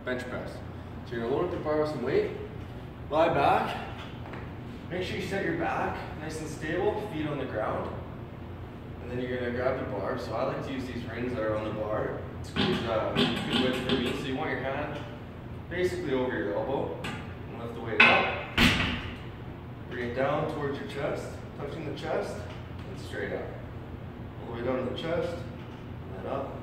bench press. So you're gonna load up the bar with some weight, lie back, make sure you set your back nice and stable, feet on the ground, and then you're gonna grab the bar. So I like to use these rings that are on the bar. It's good width for me. So you want your hand basically over your elbow, and lift the weight up, bring it down towards your chest, touching the chest, and straight up. All the way down to the chest, and then up,